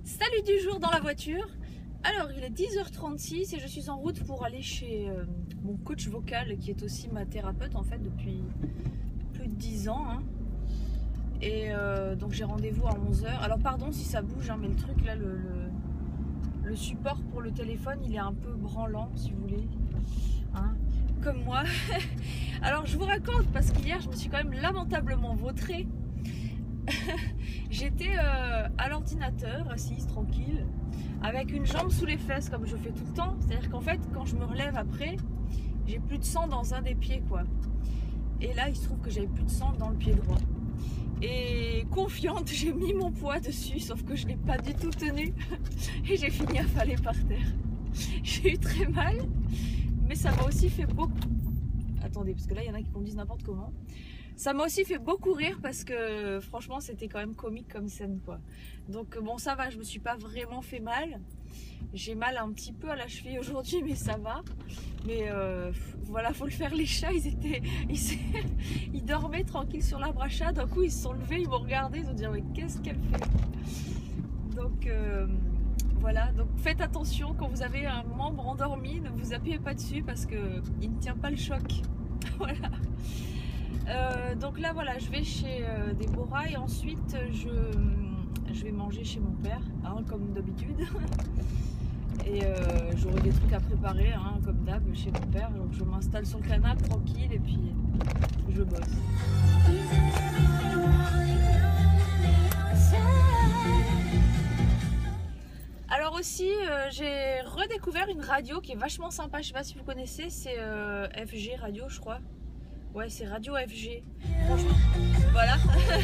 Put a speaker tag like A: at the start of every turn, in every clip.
A: Salut du jour dans la voiture. Alors il est 10h36 et je suis en route pour aller chez mon coach vocal qui est aussi ma thérapeute en fait depuis plus de 10 ans hein. Et donc j'ai rendez-vous à 11h. Alors pardon si ça bouge hein, mais le truc là, le support pour le téléphone il est un peu branlant si vous voulez hein, comme moi. Alors je vous raconte parce qu'hier je me suis quand même lamentablement vautrée. J'étais à l'ordinateur, assise, tranquille, avec une jambe sous les fesses comme je fais tout le temps. C'est-à-dire qu'en fait, quand je me relève après, j'ai plus de sang dans un des pieds, quoi. Et là, il se trouve que j'avais plus de sang dans le pied droit. Et confiante, j'ai mis mon poids dessus, sauf que je n'ai pas du tout tenu. Et j'ai fini affalée par terre. J'ai eu très mal, mais ça m'a aussi fait beaucoup... Attendez, parce que là, il y en a qui me disent n'importe comment. Ça m'a aussi fait beaucoup rire parce que franchement c'était quand même comique comme scène quoi. Donc bon ça va, je me suis pas vraiment fait mal. J'ai mal un petit peu à la cheville aujourd'hui mais ça va. Mais voilà, faut le faire, les chats ils dormaient tranquilles sur l'arbre à chat. D'un coup ils se sont levés, ils m'ont regardé, ils ont dit mais qu'est-ce qu'elle fait. Donc voilà, donc faites attention quand vous avez un membre endormi, ne vous appuyez pas dessus parce que il ne tient pas le choc. Voilà. Donc là voilà, je vais chez Déborah et ensuite je vais manger chez mon père hein, comme d'habitude. Et j'aurai des trucs à préparer hein, comme d'hab chez mon père. Donc je m'installe sur le canapé tranquille et puis je bosse. Alors aussi j'ai redécouvert une radio qui est vachement sympa, je sais pas si vous connaissez, c'est FG Radio je crois. Ouais, c'est Radio FG. Franchement, voilà.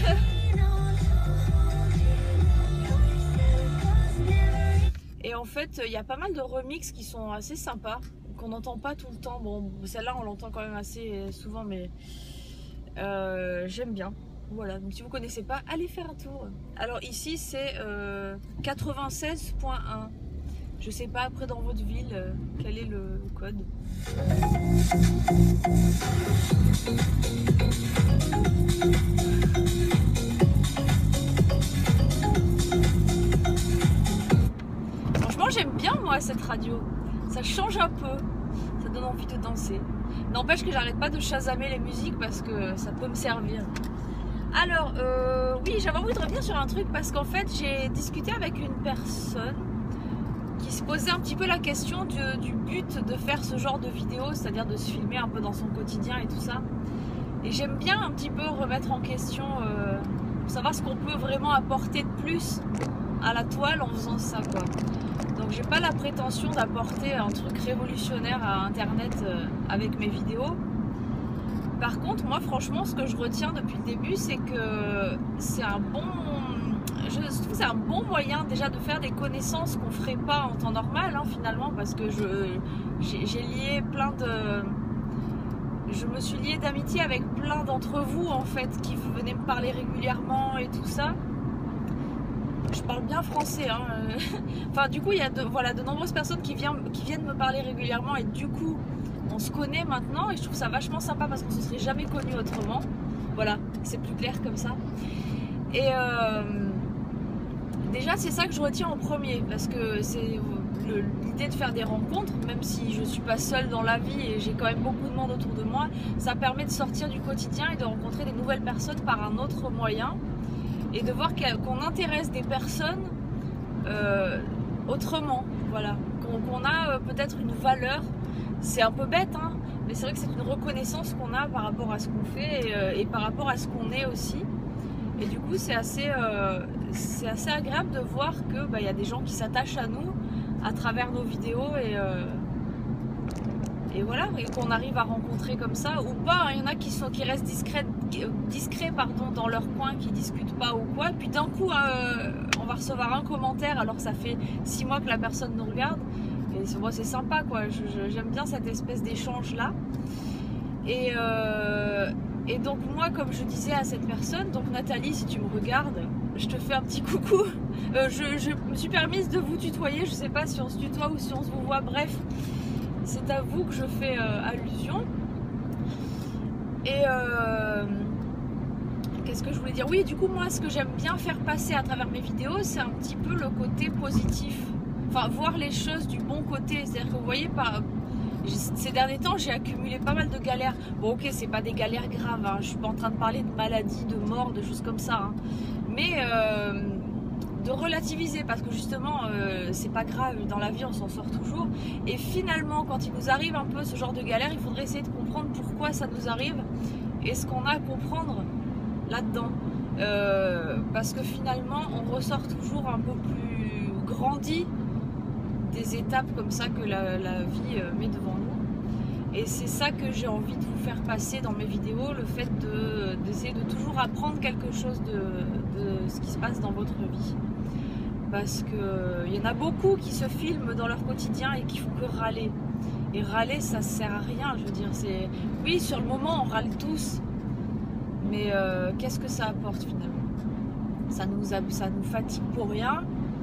A: Et en fait, il y a pas mal de remixes qui sont assez sympas, qu'on n'entend pas tout le temps. Bon, celle-là, on l'entend quand même assez souvent, mais j'aime bien. Voilà, donc si vous connaissez pas, allez faire un tour. Alors ici, c'est 96.1. Je sais pas après dans votre ville quel est le code. Franchement j'aime bien moi cette radio. Ça change un peu. Ça donne envie de danser. N'empêche que j'arrête pas de chasamer les musiques parce que ça peut me servir. Alors oui, j'avais envie de revenir sur un truc parce qu'en fait j'ai discuté avec une personne qui se posait un petit peu la question du but de faire ce genre de vidéo, c'est-à-dire de se filmer un peu dans son quotidien et tout ça. Et j'aime bien un petit peu remettre en question pour savoir ce qu'on peut vraiment apporter de plus à la toile en faisant ça quoi. Donc j'ai pas la prétention d'apporter un truc révolutionnaire à internet avec mes vidéos. Par contre moi franchement ce que je retiens depuis le début c'est que c'est un bon... Je trouve que c'est un bon moyen déjà de faire des connaissances qu'on ferait pas en temps normal hein, finalement parce que j'ai lié plein de... Je me suis liée d'amitié avec plein d'entre vous en fait qui venaient me parler régulièrement et tout ça. Je parle bien français hein. Enfin du coup il y a de nombreuses personnes qui viennent me parler régulièrement et du coup on se connaît maintenant et je trouve ça vachement sympa parce qu'on se serait jamais connus autrement. Voilà, c'est plus clair comme ça. Et déjà c'est ça que je retiens en premier parce que c'est l'idée de faire des rencontres, même si je suis pas seule dans la vie et j'ai quand même beaucoup de monde autour de moi, ça permet de sortir du quotidien et de rencontrer des nouvelles personnes par un autre moyen et de voir qu'on intéresse des personnes autrement, voilà, qu'on a peut-être une valeur, c'est un peu bête hein, mais c'est vrai que c'est une reconnaissance qu'on a par rapport à ce qu'on fait et par rapport à ce qu'on est aussi. Et du coup c'est assez agréable de voir que y a des gens qui s'attachent à nous à travers nos vidéos et voilà, et qu'on arrive à rencontrer comme ça ou pas. Il y en a qui restent discrets pardon, dans leur coin, qui discutent pas ou quoi. Puis d'un coup on va recevoir un commentaire alors que ça fait 6 mois que la personne nous regarde. Et c'est sympa quoi, j'aime bien cette espèce d'échange là. Et donc moi comme je disais à cette personne, donc Nathalie si tu me regardes, je te fais un petit coucou. Je me suis permise de vous tutoyer, je sais pas si on se tutoie ou si on se vous voit, bref. C'est à vous que je fais allusion. Et qu'est-ce que je voulais dire? Oui, du coup, moi, ce que j'aime bien faire passer à travers mes vidéos, c'est un petit peu le côté positif. Enfin, voir les choses du bon côté. C'est-à-dire que vous voyez, ces derniers temps, j'ai accumulé pas mal de galères. Bon, ok, c'est pas des galères graves, hein. Je suis pas en train de parler de maladies, de morts, de choses comme ça. Hein. Mais de relativiser, parce que justement, c'est pas grave, dans la vie, on s'en sort toujours. Et finalement, quand il nous arrive un peu ce genre de galère, il faudrait essayer de comprendre pourquoi ça nous arrive et ce qu'on a à comprendre là-dedans. Parce que finalement, on ressort toujours un peu plus grandi des étapes comme ça que la vie met devant nous. Et c'est ça que j'ai envie de vous faire passer dans mes vidéos, le fait d'essayer de toujours apprendre quelque chose de ce qui se passe dans votre vie. Parce qu'il y en a beaucoup qui se filment dans leur quotidien et qui font que râler. Et râler, ça sert à rien, je veux dire. Oui, sur le moment, on râle tous. Mais qu'est-ce que ça apporte finalement? Ça nous fatigue pour rien.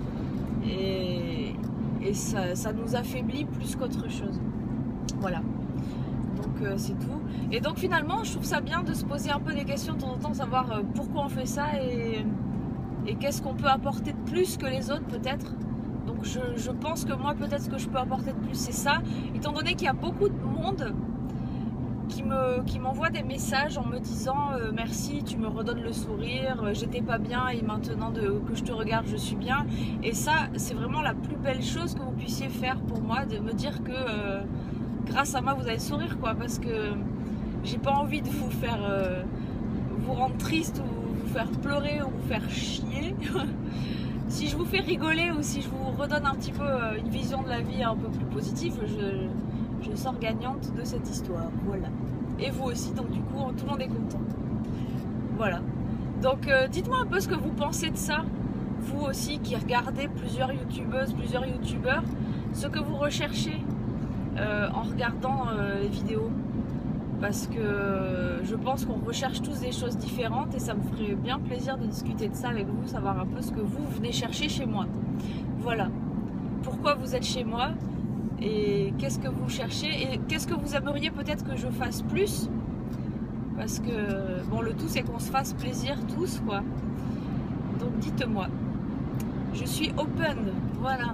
A: Et ça nous affaiblit plus qu'autre chose. Voilà. Donc c'est tout. Et donc finalement, je trouve ça bien de se poser un peu des questions de temps en temps, savoir pourquoi on fait ça et qu'est-ce qu'on peut apporter de plus que les autres peut-être. Donc je pense que moi peut-être ce que je peux apporter de plus c'est ça, étant donné qu'il y a beaucoup de monde qui m'envoie des messages en me disant merci, tu me redonnes le sourire, j'étais pas bien et maintenant que je te regarde je suis bien. Et ça c'est vraiment la plus belle chose que vous puissiez faire pour moi, de me dire que grâce à moi vous allez le sourire quoi, parce que j'ai pas envie de vous faire vous rendre triste ou vous faire pleurer ou vous faire chier. Si je vous fais rigoler ou si je vous redonne un petit peu une vision de la vie un peu plus positive, je sors gagnante de cette histoire, voilà. Et vous aussi, donc du coup, tout le monde est content. Voilà. Donc dites-moi un peu ce que vous pensez de ça, vous aussi qui regardez plusieurs youtubeuses, plusieurs youtubeurs, ce que vous recherchez en regardant les vidéos. Parce que je pense qu'on recherche tous des choses différentes et ça me ferait bien plaisir de discuter de ça avec vous, savoir un peu ce que vous venez chercher chez moi. Voilà. Pourquoi vous êtes chez moi et qu'est-ce que vous cherchez et qu'est-ce que vous aimeriez peut-être que je fasse plus, parce que bon, le tout c'est qu'on se fasse plaisir tous quoi. Donc dites-moi, je suis open, voilà.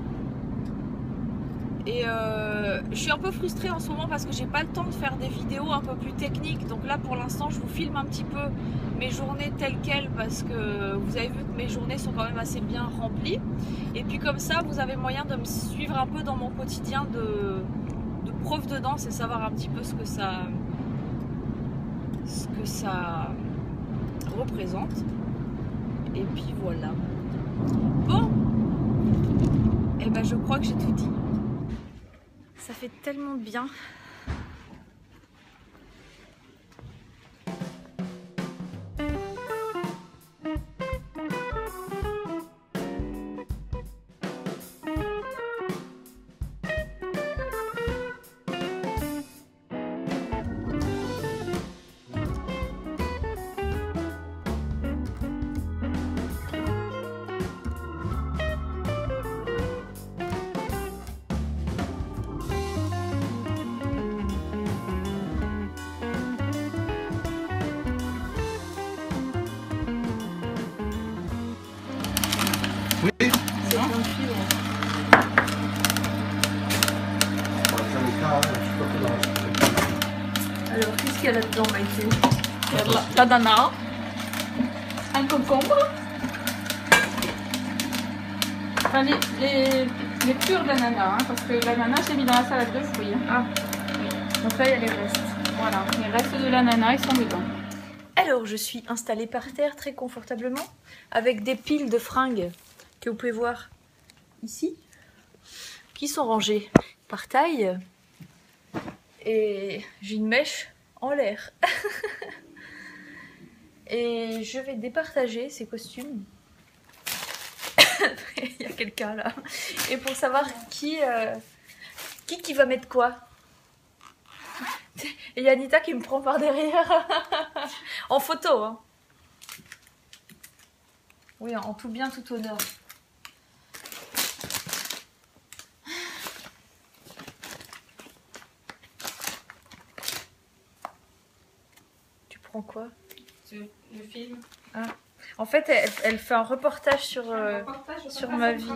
A: Et je suis un peu frustrée en ce moment parce que j'ai pas le temps de faire des vidéos un peu plus techniques. Donc là pour l'instant je vous filme un petit peu mes journées telles quelles, parce que vous avez vu que mes journées sont quand même assez bien remplies. Et puis comme ça vous avez moyen de me suivre un peu dans mon quotidien de prof de danse et savoir un petit peu ce que ça représente. Et puis voilà. Bon, et ben je crois que j'ai tout dit. Ça fait tellement de bien. Alors, qu'est-ce qu'il y a là-dedans, Maïté? Il y a de l'ananas, un concombre, enfin, les purs d'ananas, hein, parce que l'ananas, j'ai mis dans la salade de fruits. Hein. Ah, oui. Donc là, il y a les restes. Voilà, les restes de l'ananas, ils sont dedans. Alors, je suis installée par terre très confortablement, avec des piles de fringues que vous pouvez voir ici, qui sont rangées par taille. Et j'ai une mèche en l'air. Et je vais départager ces costumes. Il y a quelqu'un là. Et pour savoir qui va mettre quoi. Et il y a Anita qui me prend par derrière. En photo, hein. Oui, en tout bien, tout honneur. Tu prends quoi? le film.
B: Ah. En fait, elle fait un reportage sur, sur ma vie.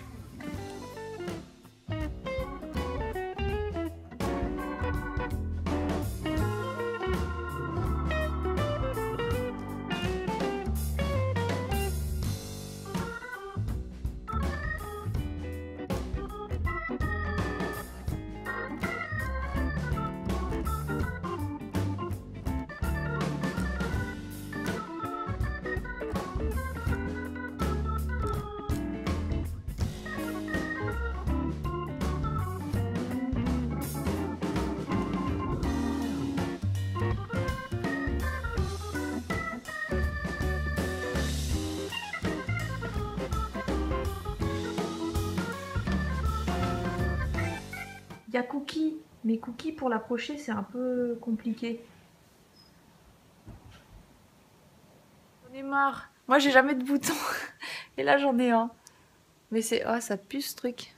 B: Il y a Cookie, mais Cookie pour l'approcher c'est un peu compliqué. J'en ai marre. Moi j'ai jamais de boutons. Et là j'en ai un. Mais c'est... Oh ça pue ce truc.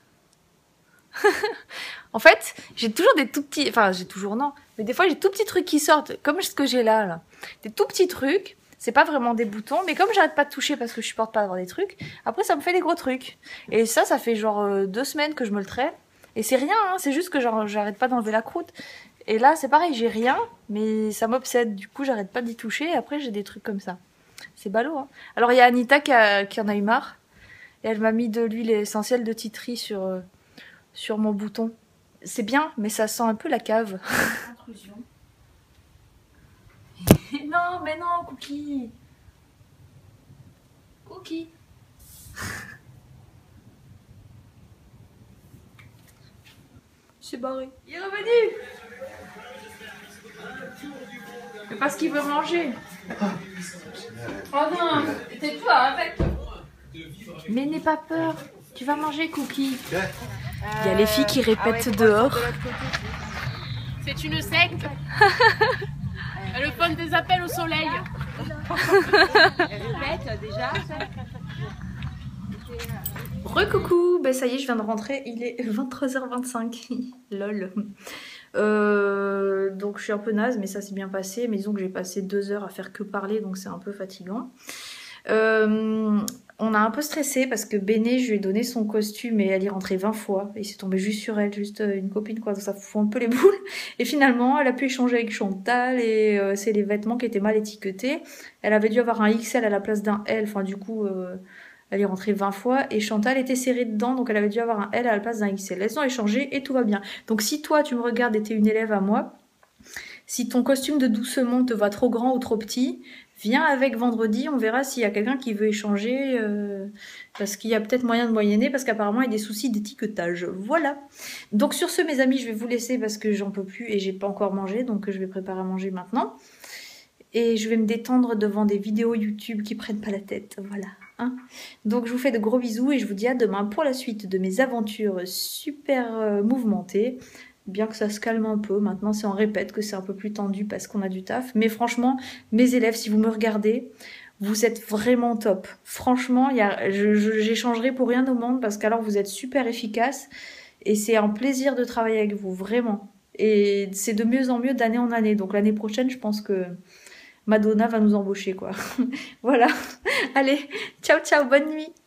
B: En fait j'ai toujours des tout petits... Enfin j'ai toujours non. Mais des fois j'ai tout petits trucs qui sortent. Comme ce que j'ai là. Des tout petits trucs. C'est pas vraiment des boutons. Mais comme j'arrête pas de toucher parce que je supporte pas d'avoir des trucs. Après ça me fait des gros trucs. Et ça fait genre 2 semaines que je me le traite. Et c'est rien, hein, c'est juste que j'arrête pas d'enlever la croûte. Et là, c'est pareil, j'ai rien, mais ça m'obsède. Du coup, j'arrête pas d'y toucher. Et après, j'ai des trucs comme ça. C'est ballot, hein. Alors, il y a Anita qui en a eu marre. Et elle m'a mis de l'huile essentielle de tea tree sur mon bouton. C'est bien, mais ça sent un peu la cave. Intrusion. Non, mais non, Cookie. Cookie. C'est barré. Il est revenu. Parce qu'il veut manger. Oh non, tais-toi, arrête. Mais n'aie pas peur. Tu vas manger, Cookie. Il y a les filles qui répètent dehors.
C: C'est une secte. Le fun des appels au soleil.
A: Elle répète déjà.
B: Recoucou, ben ça y est, je viens de rentrer, il est 23h25, lol. Donc je suis un peu naze, mais ça s'est bien passé, mais disons que j'ai passé 2 heures à faire que parler, donc c'est un peu fatigant. On a un peu stressé parce que Béné, je lui ai donné son costume et elle y rentrait 20 fois, et c'est tombé juste sur elle, juste une copine quoi, donc ça fout un peu les boules. Et finalement, elle a pu échanger avec Chantal, et c'est les vêtements qui étaient mal étiquetés. Elle avait dû avoir un XL à la place d'un L, enfin du coup... Elle est rentrée 20 fois et Chantal était serrée dedans, donc elle avait dû avoir un L à la place d'un XL. Elles ont échangé et tout va bien. Donc si toi tu me regardes et t'es une élève à moi, si ton costume de doucement te va trop grand ou trop petit, viens avec vendredi, on verra s'il y a quelqu'un qui veut échanger, parce qu'il y a peut-être moyen de moyenner, parce qu'apparemment il y a des soucis d'étiquetage. Voilà. Donc sur ce mes amis, je vais vous laisser parce que j'en peux plus et j'ai pas encore mangé, donc je vais préparer à manger maintenant. Et je vais me détendre devant des vidéos YouTube qui prennent pas la tête, voilà. Hein. Donc je vous fais de gros bisous et je vous dis à demain pour la suite de mes aventures super mouvementées. Bien que ça se calme un peu, maintenant c'est en répète que c'est un peu plus tendu parce qu'on a du taf. Mais franchement, mes élèves, si vous me regardez, vous êtes vraiment top. Franchement, j'échangerai pour rien au monde parce qu'alors vous êtes super efficaces et c'est un plaisir de travailler avec vous, vraiment. Et c'est de mieux en mieux d'année en année. Donc l'année prochaine, je pense que Madonna va nous embaucher, quoi. Voilà. Allez, ciao, ciao, bonne nuit.